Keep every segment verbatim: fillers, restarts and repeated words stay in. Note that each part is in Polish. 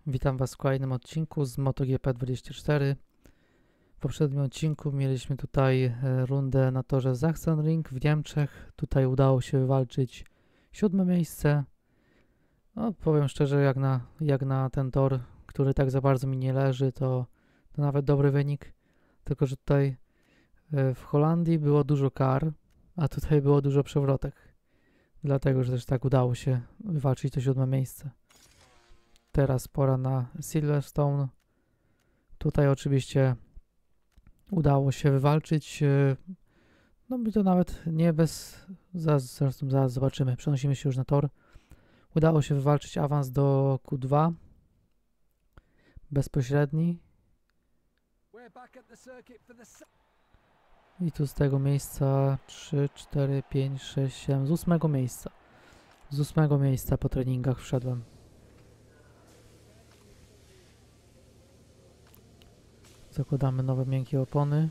Witam Was w kolejnym odcinku z MotoGP dwadzieścia cztery. W poprzednim odcinku mieliśmy tutaj e, rundę na torze Sachsenring w Niemczech. Tutaj udało się wywalczyć siódme miejsce. No, powiem szczerze, jak na, jak na ten tor, który tak za bardzo mi nie leży, to, to nawet dobry wynik. Tylko że tutaj e, w Holandii było dużo kar, a tutaj było dużo przewrotek. Dlatego, że też tak udało się wywalczyć to siódme miejsce. Teraz pora na Silverstone. Tutaj oczywiście udało się wywalczyć, no i to nawet nie bez, zaraz, zresztą zaraz zobaczymy, przenosimy się już na tor. Udało się wywalczyć awans do Q dwa, bezpośredni. I tu z tego miejsca trzy, cztery, pięć, sześć, siedem, z ósmego miejsca. Z ósmego miejsca po treningach wszedłem. Zakładamy nowe miękkie opony.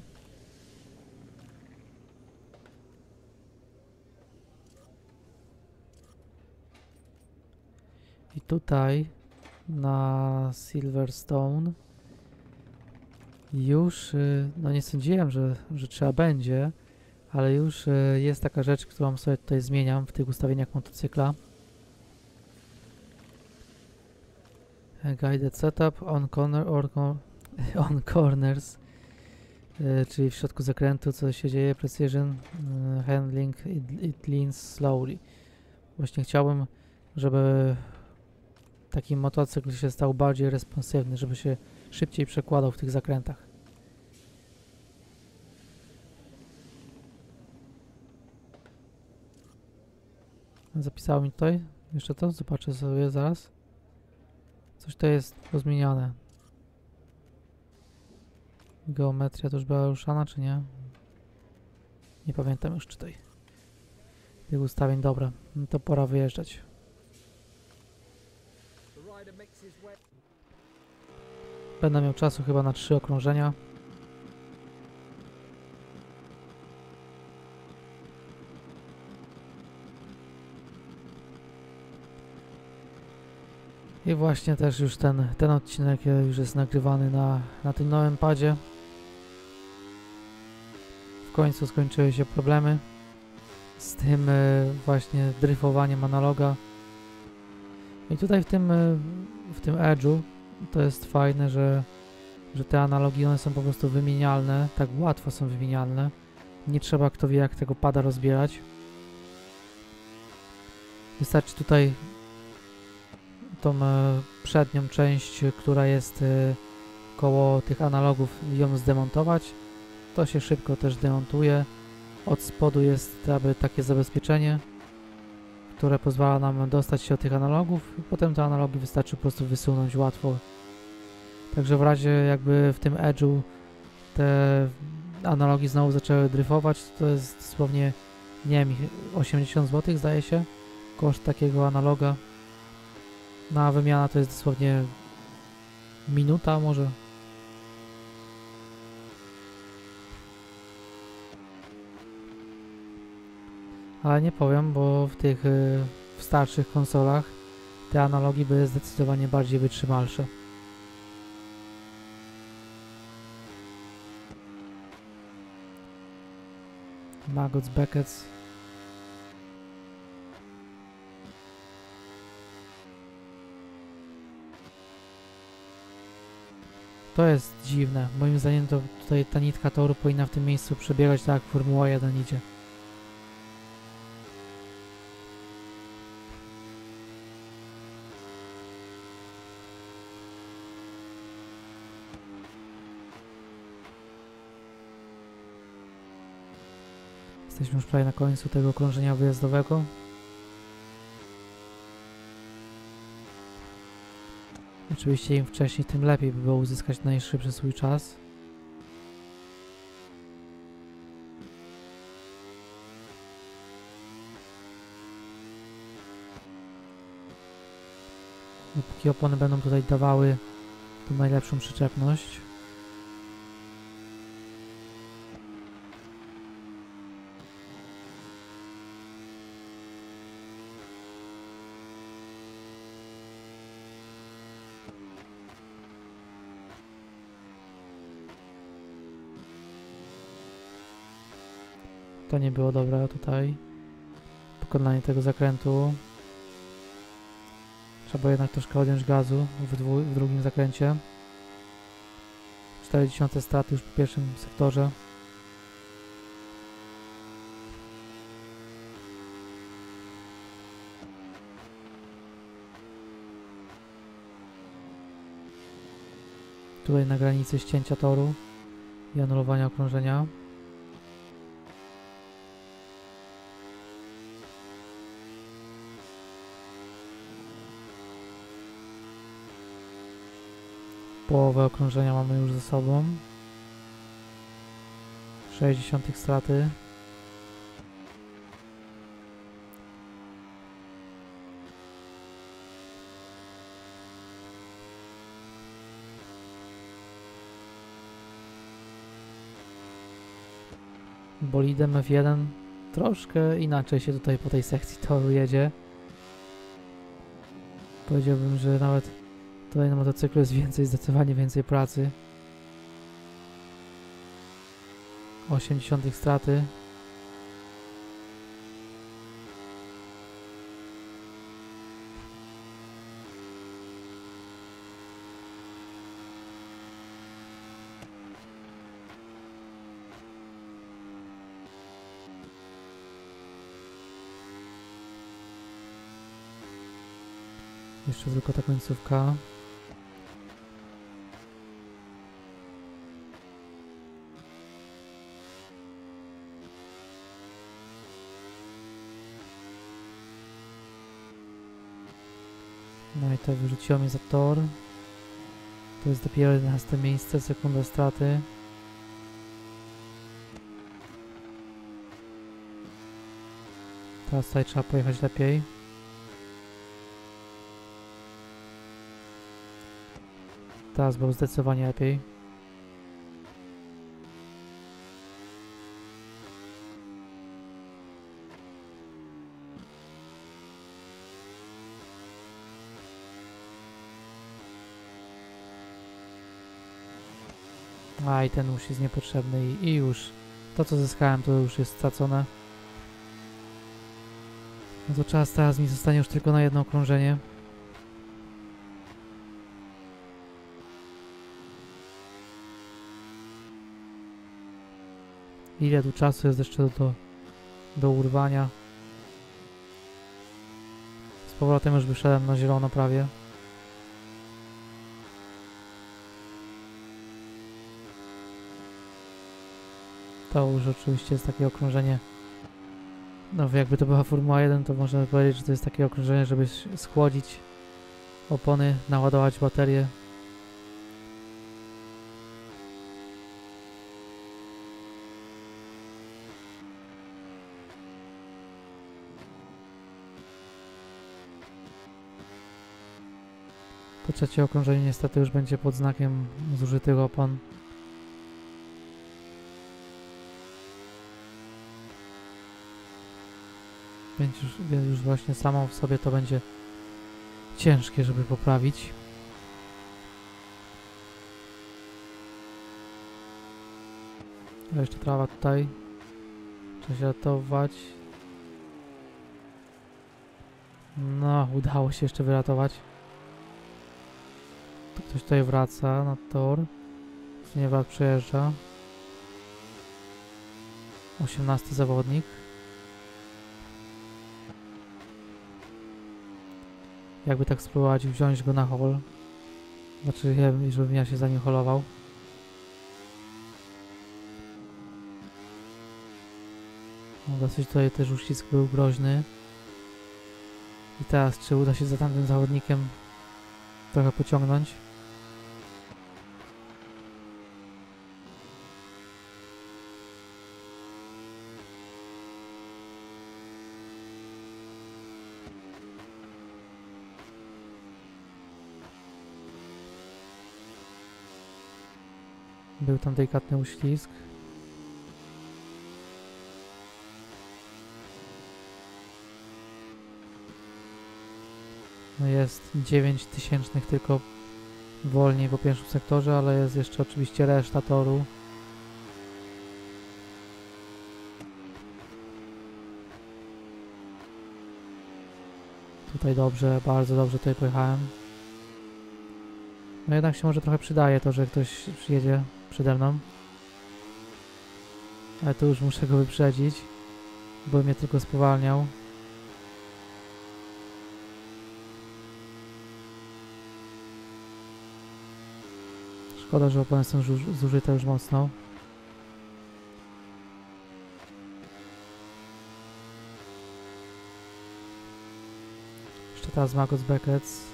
I tutaj na Silverstone już, no nie sądziłem, że, że trzeba będzie, ale już jest taka rzecz, którą sobie tutaj zmieniam w tych ustawieniach motocykla. Guided setup on corner or on corners, czyli w środku zakrętu co się dzieje, precision handling, it, it leans slowly. Właśnie chciałbym, żeby taki motocykl się stał bardziej responsywny, żeby się szybciej przekładał w tych zakrętach. Zapisało mi tutaj jeszcze to, zobaczę sobie zaraz. Coś to jest pozmieniane. Geometria to już była ruszana, czy nie? Nie pamiętam już tutaj. Tych ustawień, dobra. No to pora wyjeżdżać. Będę miał czasu chyba na trzy okrążenia. I właśnie też już ten, ten odcinek już jest nagrywany na, na tym nowym padzie. W końcu skończyły się problemy z tym y, właśnie dryfowaniem analoga. I tutaj w tym, y, w tym edge'u to jest fajne, że, że te analogi one są po prostu wymienialne, tak łatwo są wymienialne. Nie trzeba kto wie jak tego pada rozbierać. Wystarczy tutaj tą e, przednią część, która jest e, koło tych analogów, ją zdemontować. To się szybko też demontuje. Od spodu jest aby takie zabezpieczenie, które pozwala nam dostać się do tych analogów i potem te analogi wystarczy po prostu wysunąć łatwo. Także w razie jakby w tym edge'u te analogi znowu zaczęły dryfować, to jest dosłownie, nie wiem, osiemdziesiąt złotych zdaje się, koszt takiego analoga. Na wymiana to jest dosłownie minuta może. Ale nie powiem, bo w tych y, w starszych konsolach te analogi były zdecydowanie bardziej wytrzymalsze. Maggots Beckett. To jest dziwne. Moim zdaniem to tutaj ta nitka toru powinna w tym miejscu przebiegać tak jak Formuła jeden idzie. Jesteśmy już prawie na końcu tego okrążenia wyjazdowego. Oczywiście im wcześniej, tym lepiej by było uzyskać najszybszy swój czas. Dopóki opony będą tutaj dawały tą najlepszą przyczepność. To nie było dobre tutaj. Pokonanie tego zakrętu. Trzeba jednak troszkę odjąć gazu w, dwu, w drugim zakręcie. czterdzieści straty już po pierwszym sektorze. Tutaj na granicy ścięcia toru i anulowania okrążenia. Połowę okrążenia mamy już ze sobą. sześćdziesiąt straty. Bolidem F jeden troszkę inaczej się tutaj po tej sekcji toru jedzie. Powiedziałbym, że nawet tutaj na motocyklu jest więcej, zdecydowanie więcej pracy. osiemdziesiąt straty. Jeszcze tylko ta końcówka. No i to wyrzuciło mnie za tor. To jest dopiero jedenaste miejsce, sekunda straty. Teraz tutaj trzeba pojechać lepiej. Teraz było zdecydowanie lepiej. A i ten już jest niepotrzebny i, i już to co zyskałem to już jest stracone. No to czas teraz mi zostanie już tylko na jedno okrążenie. Ile tu czasu jest jeszcze do, do urwania. Z powrotem już wyszedłem na zielono prawie. To już oczywiście jest takie okrążenie. No jakby to była Formuła jeden, to można powiedzieć, że to jest takie okrążenie, żeby schłodzić opony, naładować baterię. To trzecie okrążenie niestety już będzie pod znakiem zużytych opon. Więc już, więc już właśnie samo w sobie to będzie ciężkie, żeby poprawić. A jeszcze trawa tutaj. Trzeba się ratować. No, udało się jeszcze wyratować. To ktoś tutaj wraca na tor. Nie wrat przejeżdża. osiemnasty zawodnik. Jakby tak spróbować wziąć go na hol. Znaczy, ja, żebym ja się za nim holował. No, dosyć tutaj też uścisk był groźny. I teraz, czy uda się za tamtym zawodnikiem trochę pociągnąć? Był tam delikatny uślizg. No jest dziewięć tysięcznych tylko wolniej po pierwszym sektorze, ale jest jeszcze oczywiście reszta toru. tutaj dobrze, bardzo dobrze tutaj pojechałem. No jednak się może trochę przydaje to, że ktoś przyjedzie przede mną. Ale tu już muszę go wyprzedzić, bo mnie tylko spowalniał. Szkoda, że opony są zużyte już mocno. Jeszcze teraz Magos Beckett.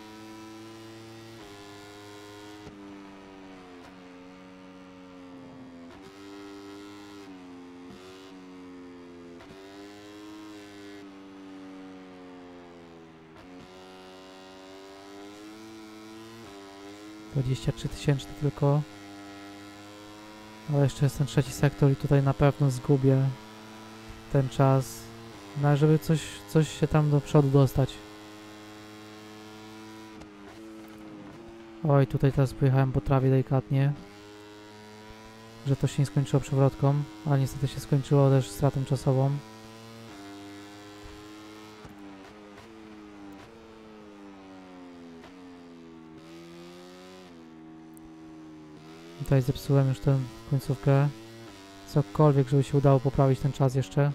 dwadzieścia trzy tysięczne tylko. Ale jeszcze jest ten trzeci sektor i tutaj na pewno zgubię ten czas. No, żeby coś, coś się tam do przodu dostać. Oj, tutaj teraz pojechałem po trawie delikatnie. Że to się nie skończyło przewrotką, ale niestety się skończyło też stratą czasową. Tutaj zepsułem już tę końcówkę. Cokolwiek, żeby się udało poprawić ten czas jeszcze.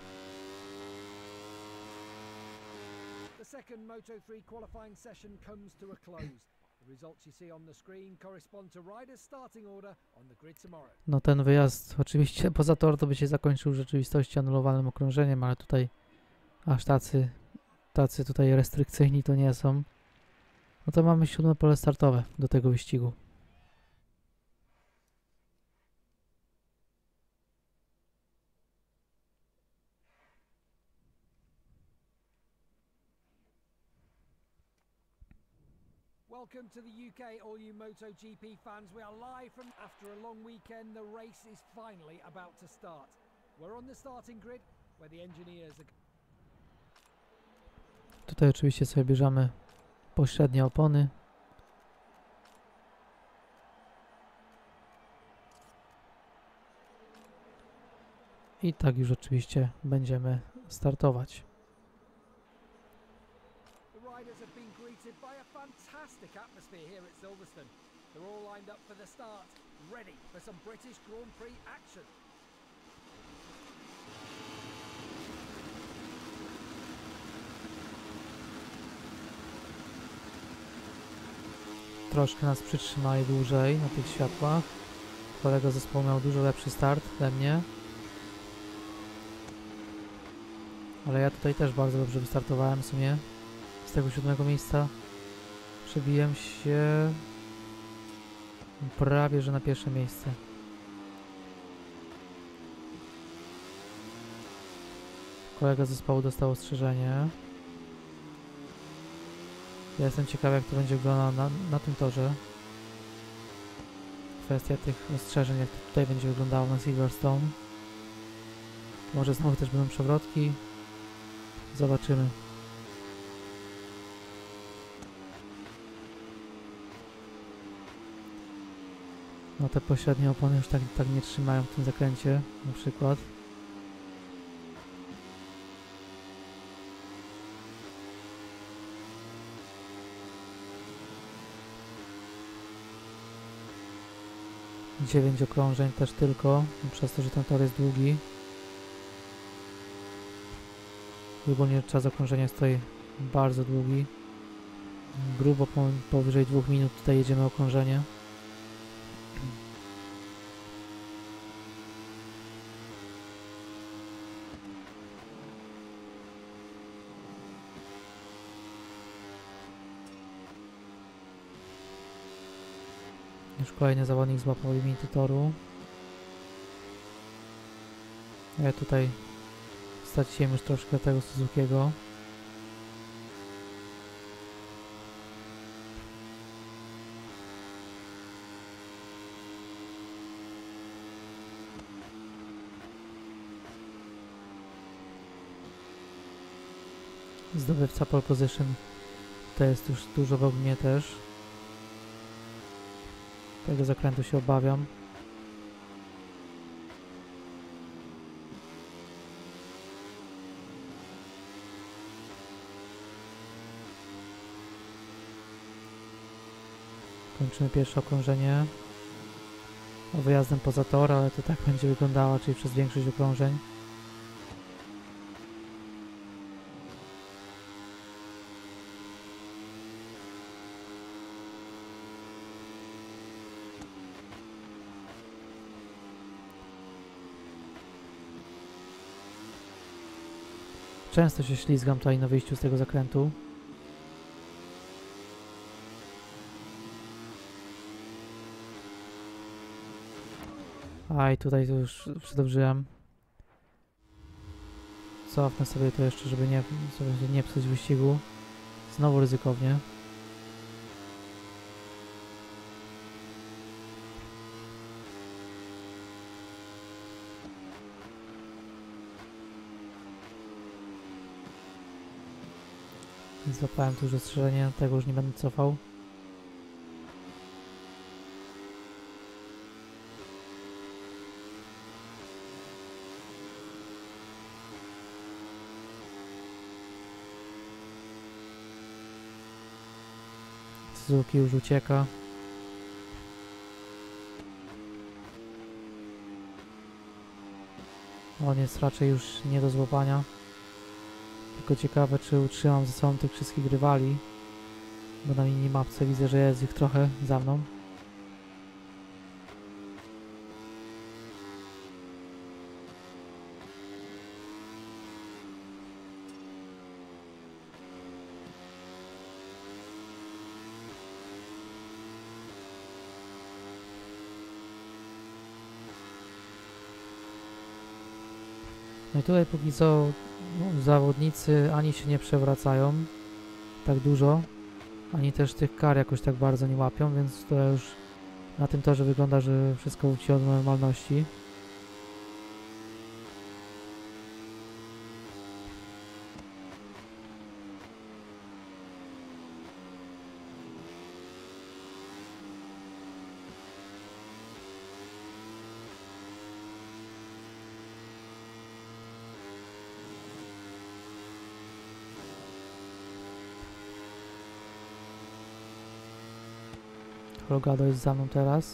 No ten wyjazd oczywiście poza tor to by się zakończył w rzeczywistości anulowanym okrążeniem, ale tutaj aż tacy, tacy tutaj restrykcyjni to nie są. No to mamy siódme pole startowe do tego wyścigu. Welcome to the U K, all you MotoGP fans. We are live from after a long weekend. The race is finally about to start. We're on the starting grid where the engineers are... Tutaj oczywiście sobie bierzemy pośrednie opony. I tak już oczywiście będziemy startować. Fantastic atmosphere here at Silverstone. They're all lined up for the start, ready for some British Grand Prix action. Troszkę nas przytrzymali dłużej na tych światłach. Kolega zespołu miał dużo lepszy start ode mnie. Ale ja tutaj też bardzo dobrze wystartowałem w sumie. Z tego siódmego miejsca przebiłem się prawie że na pierwsze miejsce. Kolega zespołu dostał ostrzeżenie. Ja jestem ciekawy, jak to będzie wyglądało na, na tym torze. Kwestia tych ostrzeżeń, jak to tutaj będzie wyglądało na Silverstone. Może znowu też będą przewrotki. Zobaczymy. No te pośrednie opony już tak, tak nie trzymają w tym zakręcie, na przykład. dziewięć okrążeń też tylko, przez to, że ten tor jest długi. I ogólnie czas okrążenia jest tutaj bardzo długi. Grubo po, powyżej dwóch minut tutaj jedziemy okrążenie. Już kolejny zawodnik złapał limity toru. Ja tutaj straciłem już troszkę tego Suzukiego. Zdobywca pole position to jest już dużo w ogóle też. Tego zakrętu się obawiam. Kończymy pierwsze okrążenie wyjazdem poza tor, ale to tak będzie wyglądało, czyli przez większość okrążeń. Często się ślizgam tutaj na wyjściu z tego zakrętu. Aj, tutaj to już przedobrzyłem. Cofnę sobie to jeszcze, żeby nie, żeby nie psuć wyścigu. Znowu ryzykownie. Złapałem tu już ostrzeżenie, tego już nie będę cofał. Suzuki już ucieka. On jest raczej już nie do złapania. Tylko ciekawe, czy utrzymam ze sobą tych wszystkich rywali. Bo na minimapce widzę, że jest ich trochę za mną. No i tutaj póki co no, zawodnicy ani się nie przewracają tak dużo, ani też tych kar jakoś tak bardzo nie łapią, więc to już na tym torze wygląda, że wszystko wróciło do normalności. Holgado jest za mną teraz.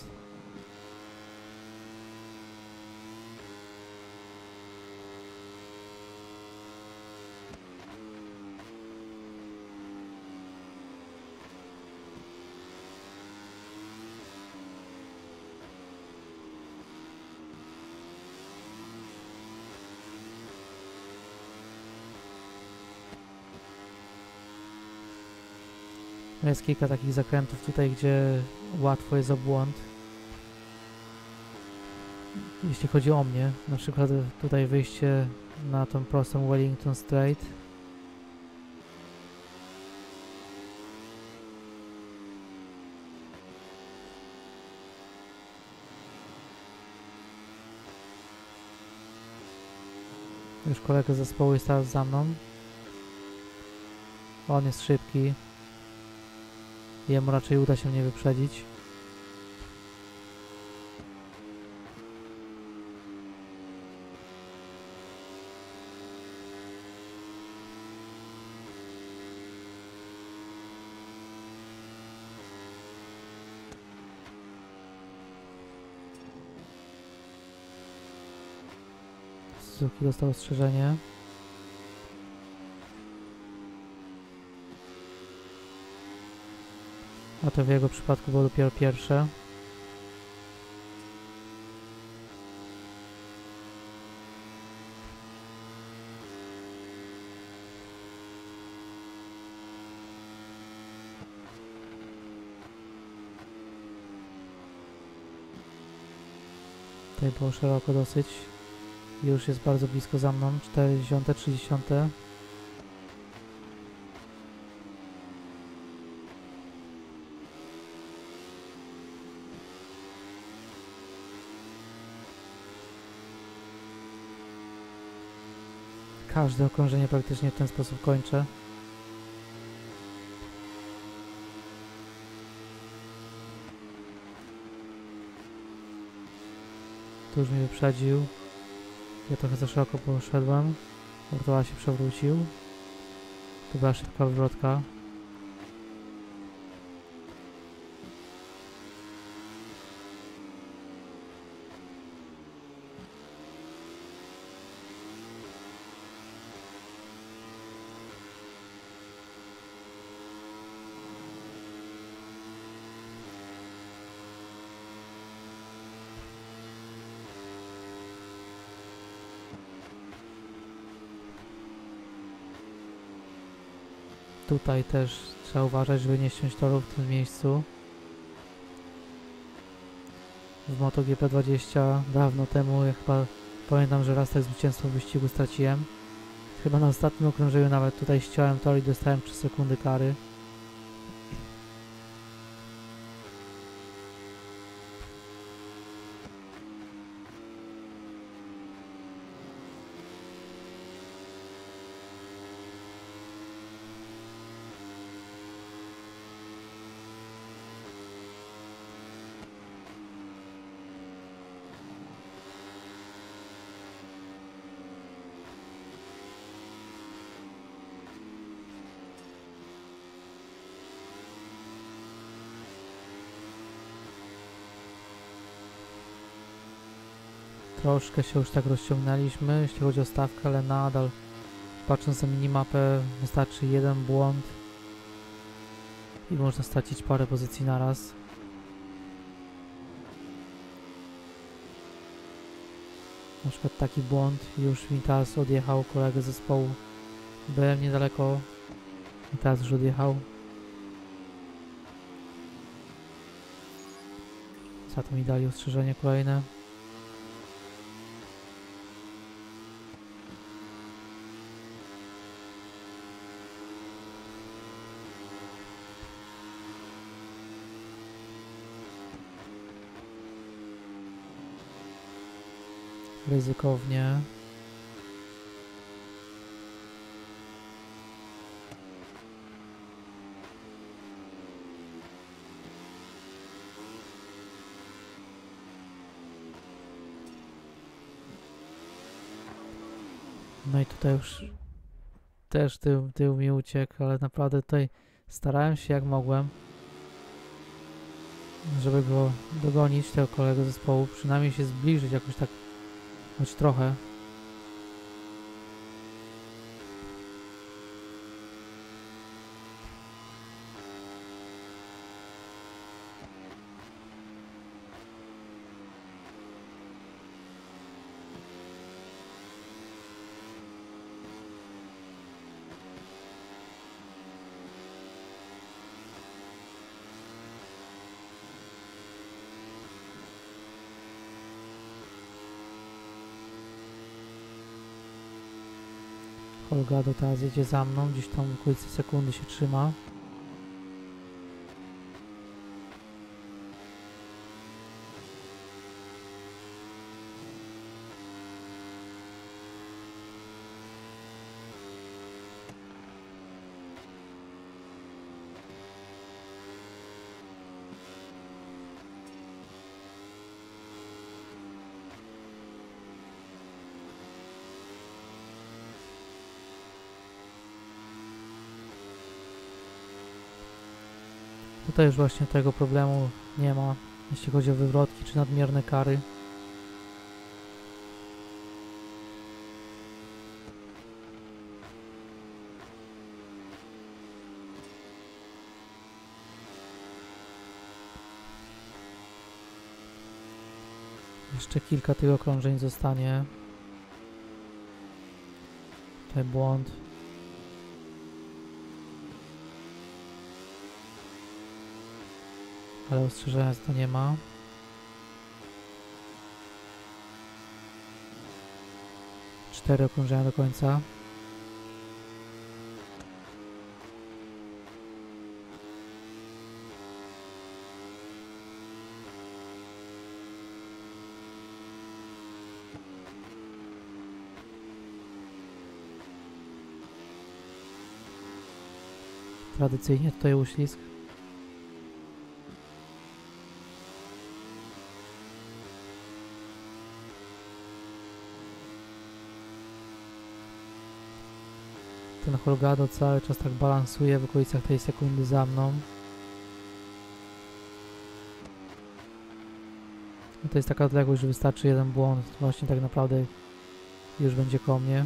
Jest kilka takich zakrętów tutaj, gdzie łatwo jest o błąd. Jeśli chodzi o mnie, na przykład tutaj wyjście na tą prostą Wellington Straight. Już kolega z zespołu jest teraz za mną. On jest szybki. Jemu raczej uda się mnie wyprzedzić. Suzuki dostał ostrzeżenie. A to w jego przypadku było dopiero pierwsze. Tutaj było szeroko dosyć. Już jest bardzo blisko za mną. czterdzieste, trzydzieste. Każde okrążenie praktycznie w ten sposób kończę. Tu już mnie wyprzedził. Ja trochę za szeroko poszedłem. Ortola się przewrócił. To była szybka wywrotka. tutaj też trzeba uważać, żeby nie ściąć toru w tym miejscu. W MotoGP dwadzieścia dawno temu, ja chyba pamiętam, że raz tak zwycięstwo w wyścigu straciłem. Chyba na ostatnim okrążeniu nawet tutaj ściąłem tor i dostałem trzy sekundy kary. Troszkę się już tak rozciągnęliśmy, jeśli chodzi o stawkę, ale nadal, patrząc na minimapę, wystarczy jeden błąd i można stracić parę pozycji na raz. Na przykład taki błąd, już mi teraz odjechał kolegę zespołu. Byłem niedaleko i teraz już odjechał. Za to mi dali ostrzeżenie kolejne. Ryzykownie. No i tutaj już też tył, tył mi uciekł, ale naprawdę tutaj starałem się jak mogłem, żeby go dogonić, tego kolegę zespołu, przynajmniej się zbliżyć jakoś tak, choć trochę. Holgado teraz jedzie za mną, gdzieś tam w okolicy sekundy się trzyma. Tutaj już właśnie tego problemu nie ma, jeśli chodzi o wywrotki czy nadmierne kary. Jeszcze kilka tych okrążeń zostanie. Tutaj błąd. Ale ostrzeżenia to nie ma. Cztery okrążenia do końca. Tradycyjnie tutaj uślizg. Ten Holgado cały czas tak balansuje w okolicach tej sekundy za mną. I to jest taka odległość, że wystarczy jeden błąd. Właśnie tak naprawdę już będzie koło mnie.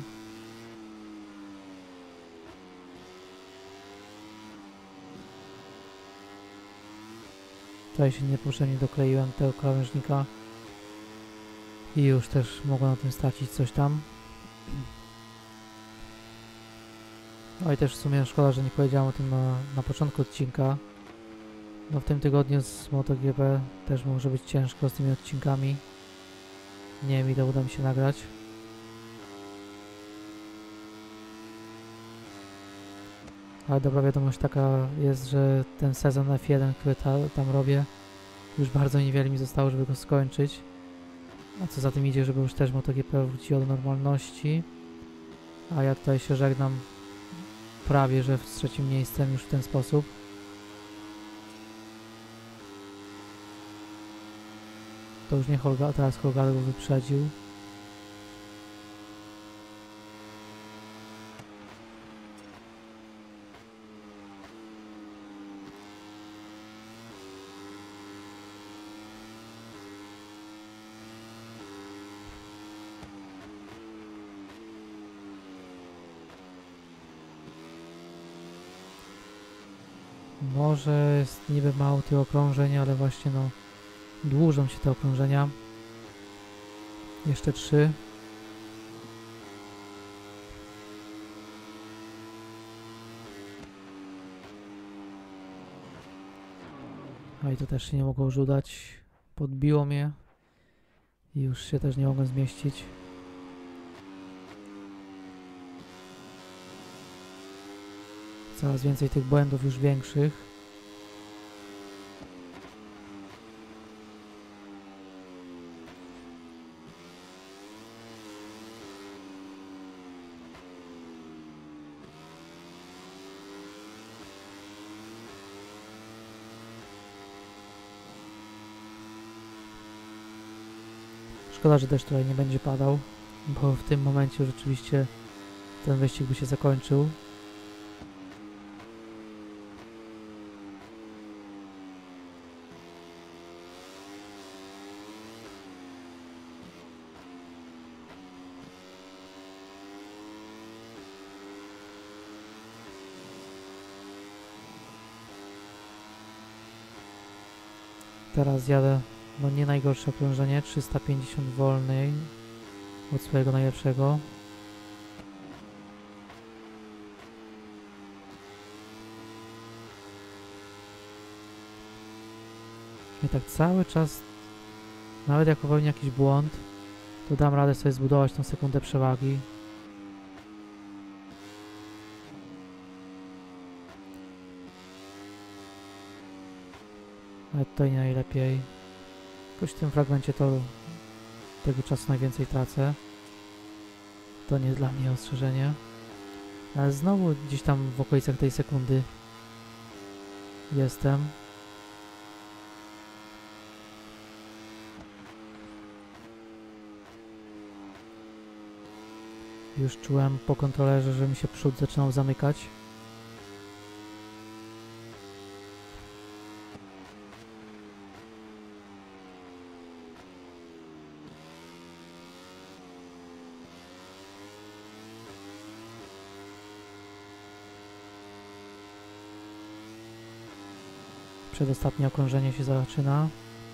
Tutaj się niepotrzebnie dokleiłem tego krawężnika. I już też mogłem na tym stracić coś tam. No i też w sumie szkoda, że nie powiedziałem o tym na, na początku odcinka. No w tym tygodniu z MotoGP też może być ciężko z tymi odcinkami. Nie wiem, ile uda mi się nagrać. Ale dobra wiadomość taka jest, że ten sezon F jeden, który ta, tam robię, już bardzo niewiele mi zostało, żeby go skończyć. A co za tym idzie, żeby już też MotoGP wróciło do normalności. A ja tutaj się żegnam prawie, że z trzecim miejscem już w ten sposób. To już nie Holga, teraz Holgar go wyprzedził. Może jest niby mało tych okrążeń, ale właśnie no dłużą się te okrążenia. Jeszcze trzy. No i to też się nie mogło już udać. Podbiło mnie i już się też nie mogłem zmieścić. Coraz więcej tych błędów już większych. Szkoda, że deszcz tutaj nie będzie padał, bo w tym momencie rzeczywiście ten wyścig by się zakończył. Teraz jadę, no nie najgorsze okrążenie, trzysta pięćdziesiąt wolniej od swojego najlepszego. I tak cały czas, nawet jak popełnię jakiś błąd, to dam radę sobie zbudować tą sekundę przewagi. Ale tutaj nie najlepiej. Jakoś w tym fragmencie to tego czasu najwięcej tracę. To nie jest dla mnie ostrzeżenie. Ale znowu gdzieś tam w okolicach tej sekundy jestem. Już czułem po kontrolerze, że mi się przód zaczynał zamykać. Przedostatnie okrążenie się zaczyna.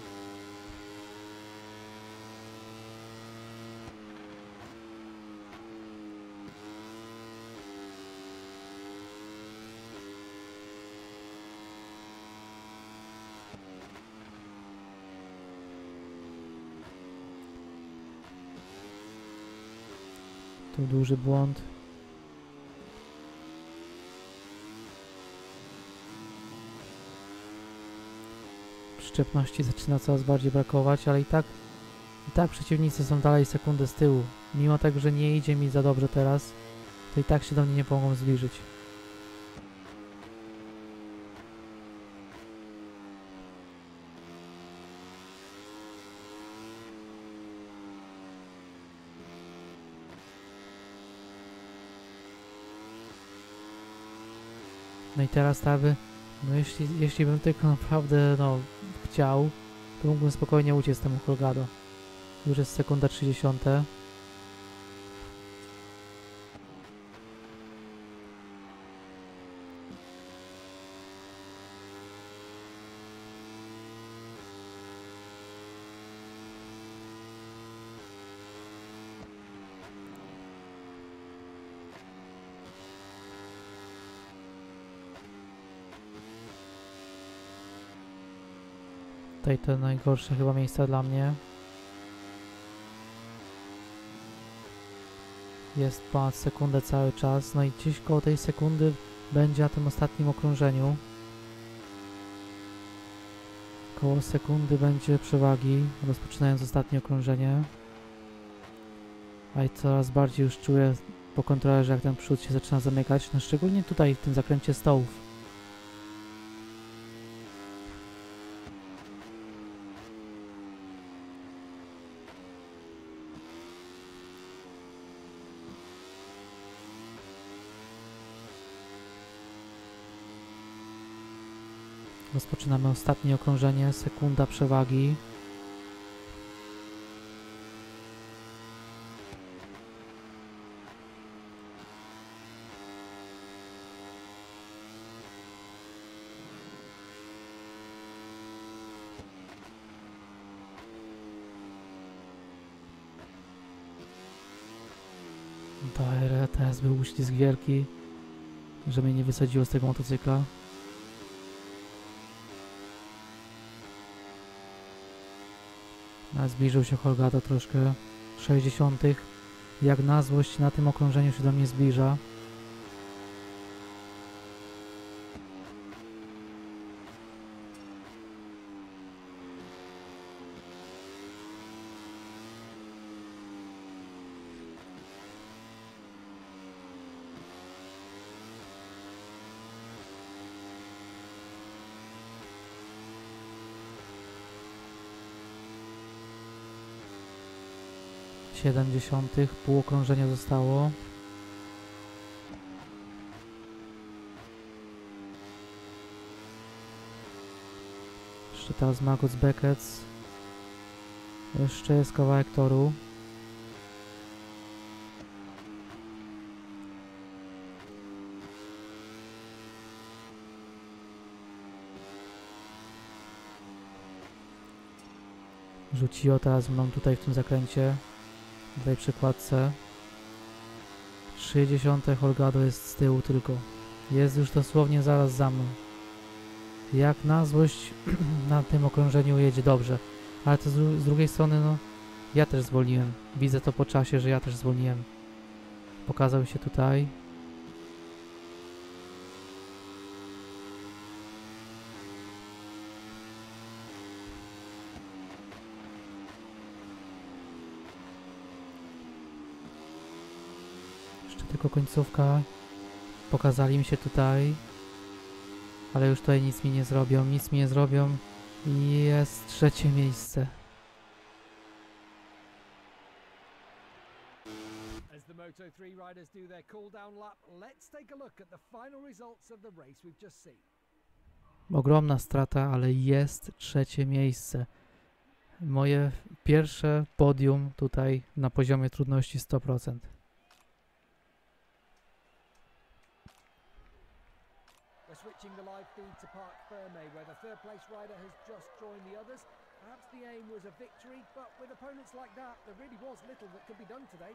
Tu duży błąd. Przyczepności zaczyna coraz bardziej brakować, ale i tak i tak przeciwnicy są dalej sekundę z tyłu. Mimo tego, że nie idzie mi za dobrze teraz, to i tak się do mnie nie mogą zbliżyć. No i teraz ta by, no jeśli, jeśli bym tylko naprawdę, no, chciał, to mógłbym spokojnie uciec temu Colgado. Już jest sekunda trzydzieści. Tutaj te najgorsze chyba miejsca dla mnie. Jest ponad sekundę cały czas, no i gdzieś koło tej sekundy będzie na tym ostatnim okrążeniu. Koło sekundy będzie przewagi, rozpoczynając ostatnie okrążenie. A i coraz bardziej już czuję po kontrolerze, jak ten przód się zaczyna zamykać, no szczególnie tutaj w tym zakręcie stołów. Rozpoczynamy ostatnie okrążenie, sekunda przewagi. Dobra, teraz był uścisk wielki, że mnie nie wysadziło z tego motocykla. A zbliżył się Holgado troszkę, sześćdziesiątych. Jak na złość na tym okrążeniu się do mnie zbliża. siedemdziesiątych, pół okrążenia zostało. Jeszcze teraz Maggots Beckett. Jeszcze jest kawałek toru. Rzuciło teraz mną tutaj w tym zakręcie. W tej przekładce. trzydzieste Holgado jest z tyłu tylko. Jest już dosłownie zaraz za mną. Jak na złość na tym okrążeniu jedzie dobrze. Ale to z, z drugiej strony, no, ja też zwolniłem. Widzę to po czasie, że ja też zwolniłem. Pokazał się tutaj. Tylko końcówka. Pokazali mi się tutaj. Ale już tutaj nic mi nie zrobią. Nic mi nie zrobią. I jest trzecie miejsce. As the Moto three riders do their cool down lap, let's take a look at the final results of the race we've just seen. Ogromna strata, ale jest trzecie miejsce. Moje pierwsze podium tutaj na poziomie trudności sto procent. Switching the live feed to Parc Fermé, where the third place rider has just joined the others. Perhaps the aim was a victory, but with opponents like that, there really was little that could be done today.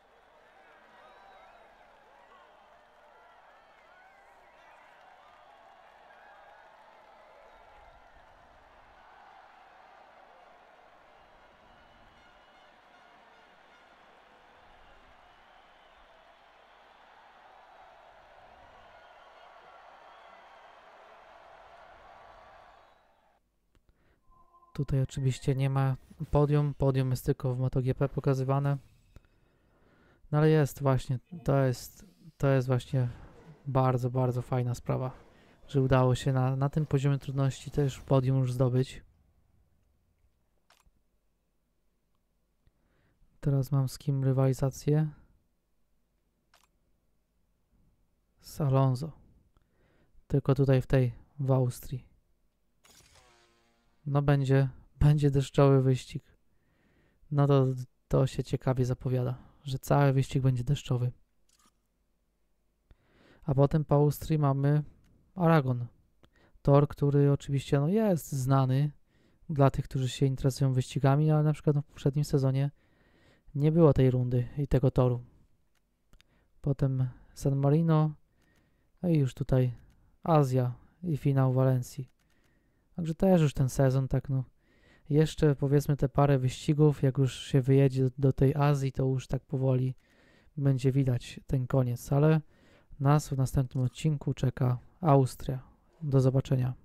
Tutaj oczywiście nie ma podium, podium jest tylko w MotoGP pokazywane. No ale jest właśnie, to jest, to jest właśnie bardzo, bardzo fajna sprawa, że udało się na, na tym poziomie trudności też podium już zdobyć. Teraz mam z kim rywalizację? Z Alonso. Tylko tutaj w tej, w Austrii. No będzie, będzie deszczowy wyścig. No to, to się ciekawie zapowiada, że cały wyścig będzie deszczowy. A potem po Austrii mamy Aragon. Tor, który oczywiście no, jest znany dla tych, którzy się interesują wyścigami, ale na przykład no, w poprzednim sezonie nie było tej rundy i tego toru. Potem San Marino, no i już tutaj Azja i finał Walencji. Także też już ten sezon tak no Jeszcze powiedzmy te parę wyścigów, jak już się wyjedzie do, do tej Azji, to już tak powoli będzie widać ten koniec, ale nas w następnym odcinku czeka Austria. Do zobaczenia.